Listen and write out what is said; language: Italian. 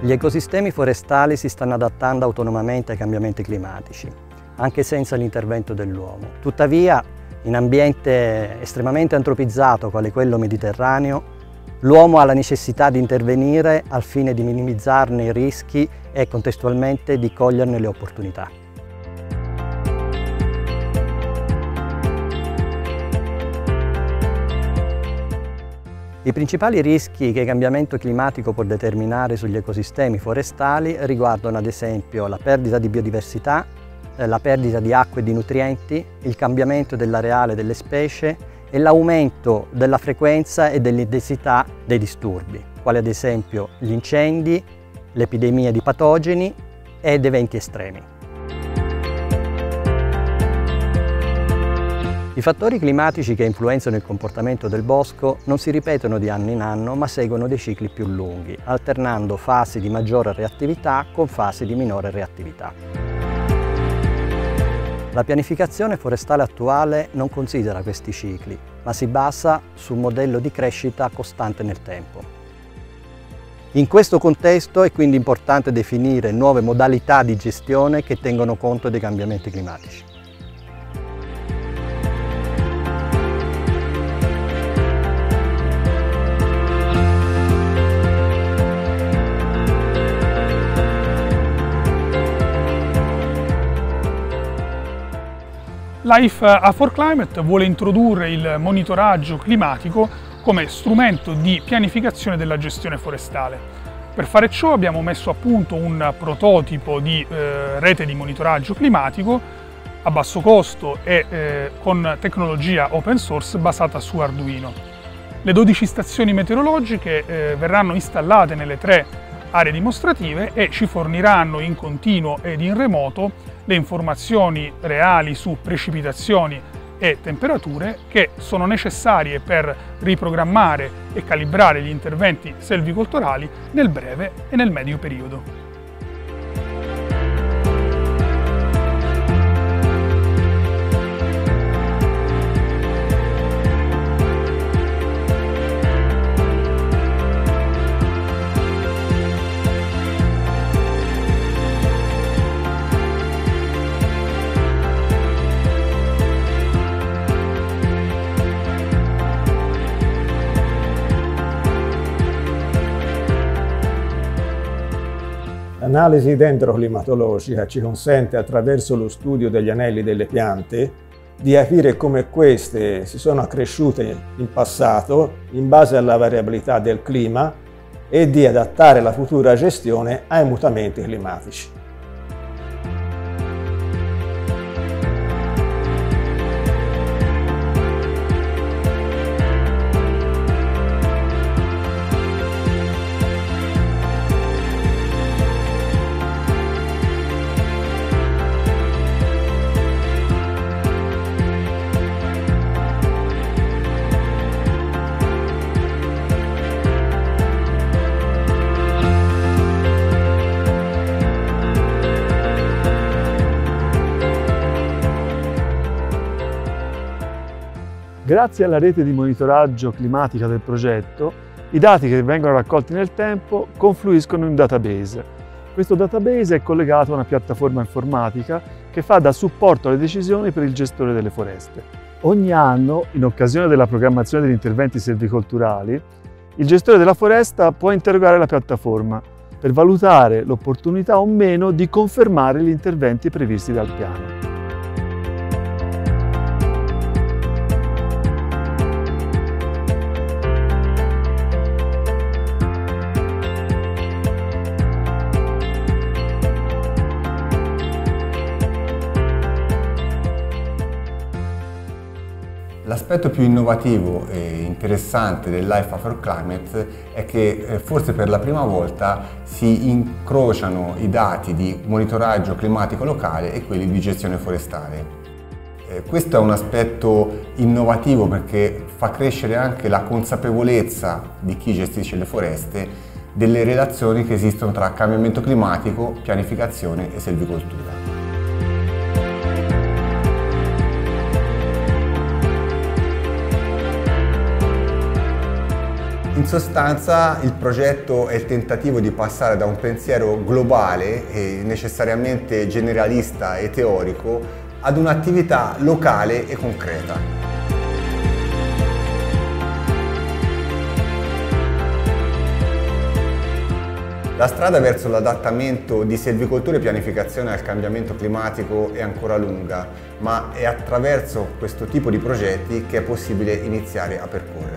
Gli ecosistemi forestali si stanno adattando autonomamente ai cambiamenti climatici, anche senza l'intervento dell'uomo. Tuttavia, in ambiente estremamente antropizzato quale quello mediterraneo, l'uomo ha la necessità di intervenire al fine di minimizzarne i rischi e contestualmente di coglierne le opportunità. I principali rischi che il cambiamento climatico può determinare sugli ecosistemi forestali riguardano ad esempio la perdita di biodiversità, la perdita di acqua e di nutrienti, il cambiamento dell'areale delle specie e l'aumento della frequenza e dell'intensità dei disturbi, quali ad esempio gli incendi, le epidemie di patogeni ed eventi estremi. I fattori climatici che influenzano il comportamento del bosco non si ripetono di anno in anno, ma seguono dei cicli più lunghi, alternando fasi di maggiore reattività con fasi di minore reattività. La pianificazione forestale attuale non considera questi cicli, ma si basa su un modello di crescita costante nel tempo. In questo contesto è quindi importante definire nuove modalità di gestione che tengono conto dei cambiamenti climatici. Life A4Climate vuole introdurre il monitoraggio climatico come strumento di pianificazione della gestione forestale. Per fare ciò abbiamo messo a punto un prototipo di rete di monitoraggio climatico a basso costo e con tecnologia open source basata su Arduino. Le 12 stazioni meteorologiche verranno installate nelle 3 aree dimostrative e ci forniranno in continuo ed in remoto le informazioni reali su precipitazioni e temperature che sono necessarie per riprogrammare e calibrare gli interventi selvicolturali nel breve e nel medio periodo. L'analisi idroclimatologica ci consente, attraverso lo studio degli anelli delle piante, di capire come queste si sono accresciute in passato in base alla variabilità del clima e di adattare la futura gestione ai mutamenti climatici. Grazie alla rete di monitoraggio climatica del progetto, i dati che vengono raccolti nel tempo confluiscono in un database. Questo database è collegato a una piattaforma informatica che fa da supporto alle decisioni per il gestore delle foreste. Ogni anno, in occasione della programmazione degli interventi selvicolturali, il gestore della foresta può interrogare la piattaforma per valutare l'opportunità o meno di confermare gli interventi previsti dal piano. L'aspetto più innovativo e interessante del Life A4Climate è che forse per la prima volta si incrociano i dati di monitoraggio climatico locale e quelli di gestione forestale. Questo è un aspetto innovativo perché fa crescere anche la consapevolezza di chi gestisce le foreste delle relazioni che esistono tra cambiamento climatico, pianificazione e selvicoltura. In sostanza il progetto è il tentativo di passare da un pensiero globale e necessariamente generalista e teorico ad un'attività locale e concreta. La strada verso l'adattamento di selvicoltura e pianificazione al cambiamento climatico è ancora lunga, ma è attraverso questo tipo di progetti che è possibile iniziare a percorrere.